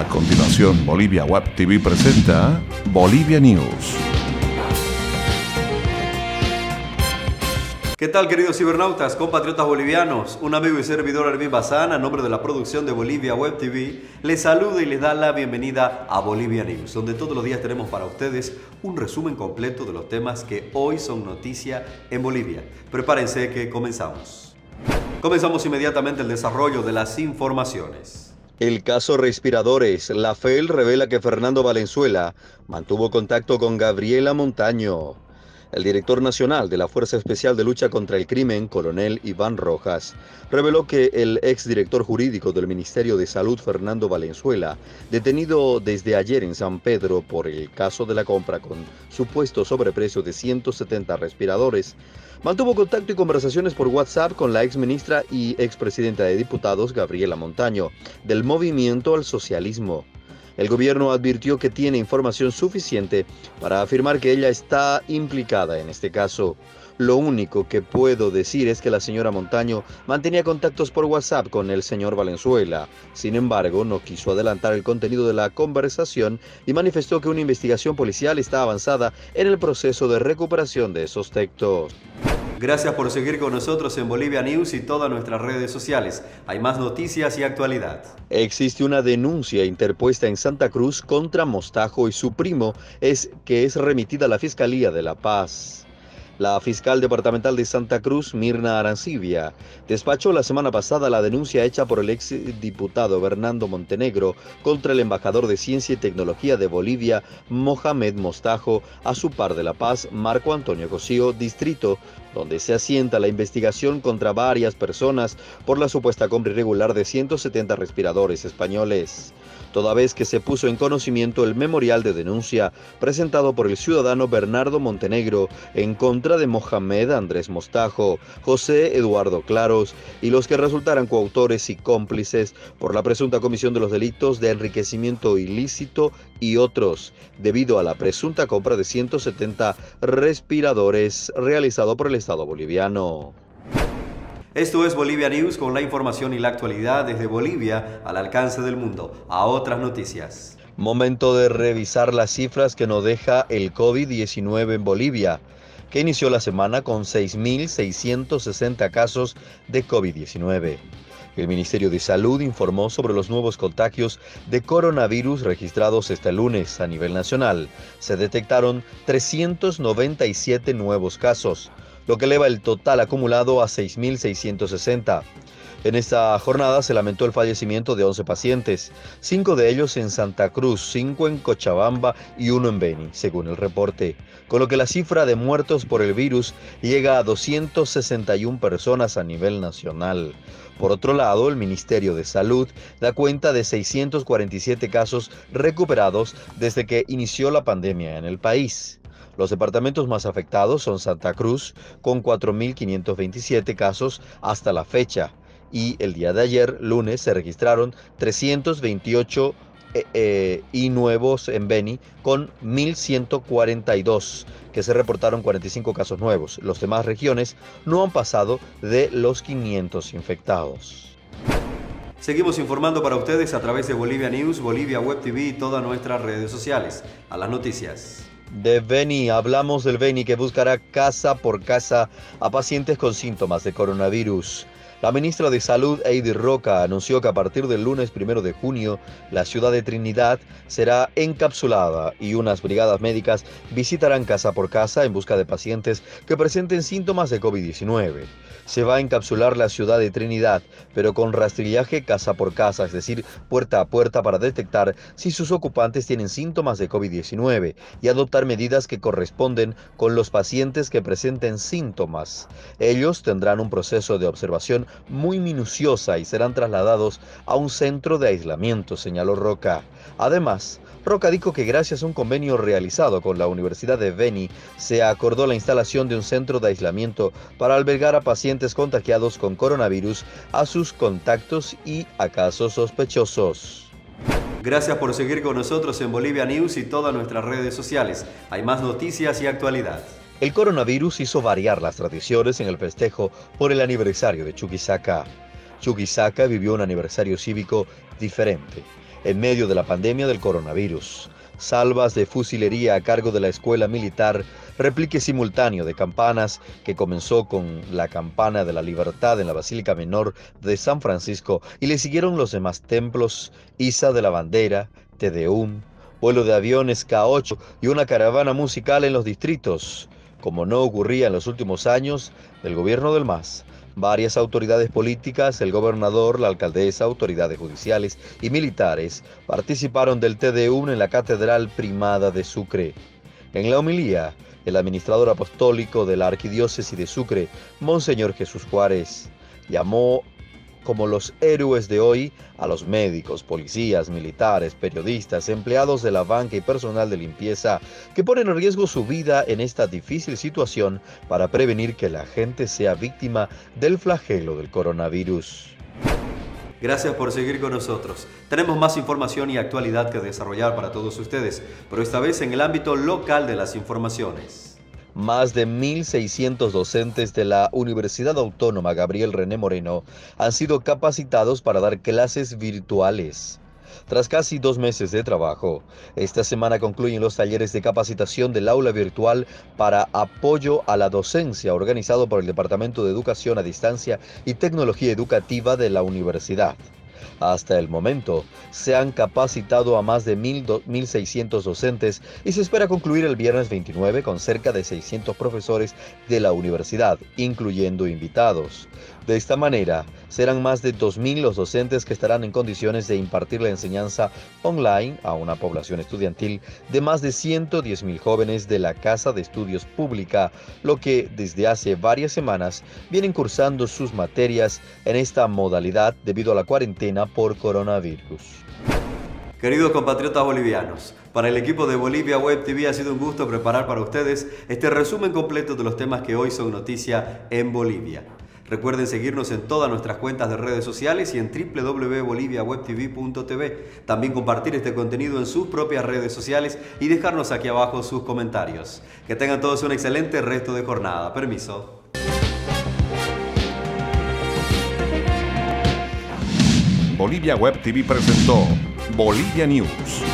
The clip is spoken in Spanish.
A continuación, Bolivia Web TV presenta Bolivia News. ¿Qué tal, queridos cibernautas, compatriotas bolivianos? Un amigo y servidor, Armin Bazán, a nombre de la producción de Bolivia Web TV, les saluda y les da la bienvenida a Bolivia News, donde todos los días tenemos para ustedes un resumen completo de los temas que hoy son noticia en Bolivia. Prepárense que comenzamos. Comenzamos inmediatamente el desarrollo de las informaciones. El caso Respiradores. La FEL revela que Fernando Valenzuela mantuvo contacto con Gabriela Montaño. El director nacional de la Fuerza Especial de Lucha contra el Crimen, coronel Iván Rojas, reveló que el exdirector jurídico del Ministerio de Salud, Fernando Valenzuela, detenido desde ayer en San Pedro por el caso de la compra con supuesto sobreprecio de 170 respiradores, mantuvo contacto y conversaciones por WhatsApp con la exministra y expresidenta de diputados, Gabriela Montaño, del Movimiento al Socialismo. El gobierno advirtió que tiene información suficiente para afirmar que ella está implicada en este caso. Lo único que puedo decir es que la señora Montaño mantenía contactos por WhatsApp con el señor Valenzuela. Sin embargo, no quiso adelantar el contenido de la conversación y manifestó que una investigación policial está avanzada en el proceso de recuperación de esos textos. Gracias por seguir con nosotros en Bolivia News y todas nuestras redes sociales. Hay más noticias y actualidad. Existe una denuncia interpuesta en Santa Cruz contra Mostajo y su primo, que es remitida a la Fiscalía de La Paz. La fiscal departamental de Santa Cruz, Mirna Arancibia, despachó la semana pasada la denuncia hecha por el exdiputado Bernardo Montenegro contra el embajador de Ciencia y Tecnología de Bolivia, Mohamed Mostajo, a su par de La Paz, Marco Antonio Cosío, distrito donde se asienta la investigación contra varias personas por la supuesta compra irregular de 170 respiradores españoles, toda vez que se puso en conocimiento el memorial de denuncia presentado por el ciudadano Bernardo Montenegro en contra de Mohamed Andrés Mostajo, José Eduardo Claros y los que resultaran coautores y cómplices por la presunta comisión de los delitos de enriquecimiento ilícito y otros, debido a la presunta compra de 170 respiradores realizado por el Estado boliviano. Esto es Bolivia News con la información y la actualidad desde Bolivia al alcance del mundo. A otras noticias. Momento de revisar las cifras que nos deja el COVID-19 en Bolivia, que inició la semana con 6.660 casos de COVID-19. El Ministerio de Salud informó sobre los nuevos contagios de coronavirus registrados este lunes a nivel nacional. Se detectaron 397 nuevos casos, lo que eleva el total acumulado a 6.660. En esta jornada se lamentó el fallecimiento de 11 pacientes, 5 de ellos en Santa Cruz, 5 en Cochabamba y 1 en Beni, según el reporte, con lo que la cifra de muertos por el virus llega a 261 personas a nivel nacional. Por otro lado, el Ministerio de Salud da cuenta de 647 casos recuperados desde que inició la pandemia en el país. Los departamentos más afectados son Santa Cruz, con 4.527 casos hasta la fecha, y el día de ayer, lunes, se registraron 328 y nuevos en Beni, con 1.142, que se reportaron 45 casos nuevos. Las demás regiones no han pasado de los 500 infectados. Seguimos informando para ustedes a través de Bolivia News, Bolivia Web TV y todas nuestras redes sociales. A las noticias. De Beni, hablamos del Beni que buscará casa por casa a pacientes con síntomas de coronavirus. La ministra de Salud, Eidy Roca, anunció que a partir del lunes 1 de junio, la ciudad de Trinidad será encapsulada y unas brigadas médicas visitarán casa por casa en busca de pacientes que presenten síntomas de COVID-19. Se va a encapsular la ciudad de Trinidad, pero con rastrillaje casa por casa, es decir, puerta a puerta, para detectar si sus ocupantes tienen síntomas de COVID-19 y adoptar medidas que corresponden con los pacientes que presenten síntomas. Ellos tendrán un proceso de observación muy minuciosa y serán trasladados a un centro de aislamiento, señaló Roca. Además, Roca dijo que gracias a un convenio realizado con la Universidad de Beni, se acordó la instalación de un centro de aislamiento para albergar a pacientes contagiados con coronavirus, a sus contactos y a casos sospechosos. Gracias por seguir con nosotros en Bolivia News y todas nuestras redes sociales. Hay más noticias y actualidad. El coronavirus hizo variar las tradiciones en el festejo por el aniversario de Chuquisaca. Chuquisaca vivió un aniversario cívico diferente. en medio de la pandemia del coronavirus. Salvas de fusilería a cargo de la escuela militar, replique simultáneo de campanas que comenzó con la campana de la libertad en la Basílica Menor de San Francisco y le siguieron los demás templos, Iza de la Bandera, Te Deum, vuelo de aviones K8 y una caravana musical en los distritos, como no ocurría en los últimos años del gobierno del MAS. Varias autoridades políticas, el gobernador, la alcaldesa, autoridades judiciales y militares participaron del Te Deum en la Catedral Primada de Sucre. En la homilía, el administrador apostólico de la Arquidiócesis de Sucre, Monseñor Jesús Juárez, llamó como los héroes de hoy a los médicos, policías, militares, periodistas, empleados de la banca y personal de limpieza que ponen en riesgo su vida en esta difícil situación para prevenir que la gente sea víctima del flagelo del coronavirus. Gracias por seguir con nosotros. Tenemos más información y actualidad que desarrollar para todos ustedes, pero esta vez en el ámbito local de las informaciones. Más de 1.600 docentes de la Universidad Autónoma Gabriel René Moreno han sido capacitados para dar clases virtuales. Tras casi 2 meses de trabajo, esta semana concluyen los talleres de capacitación del aula virtual para apoyo a la docencia organizado por el Departamento de Educación a Distancia y Tecnología Educativa de la universidad. Hasta el momento, se han capacitado a más de 1.600 docentes y se espera concluir el viernes 29 con cerca de 600 profesores de la universidad, incluyendo invitados. De esta manera, serán más de 2.000 los docentes que estarán en condiciones de impartir la enseñanza online a una población estudiantil de más de 110.000 jóvenes de la Casa de Estudios Pública, lo que desde hace varias semanas vienen cursando sus materias en esta modalidad debido a la cuarentena por coronavirus. Queridos compatriotas bolivianos, para el equipo de Bolivia Web TV ha sido un gusto preparar para ustedes este resumen completo de los temas que hoy son noticia en Bolivia. Recuerden seguirnos en todas nuestras cuentas de redes sociales y en www.boliviawebtv.tv. También compartir este contenido en sus propias redes sociales y dejarnos aquí abajo sus comentarios. Que tengan todos un excelente resto de jornada. Permiso. Bolivia Web TV presentó Bolivia News.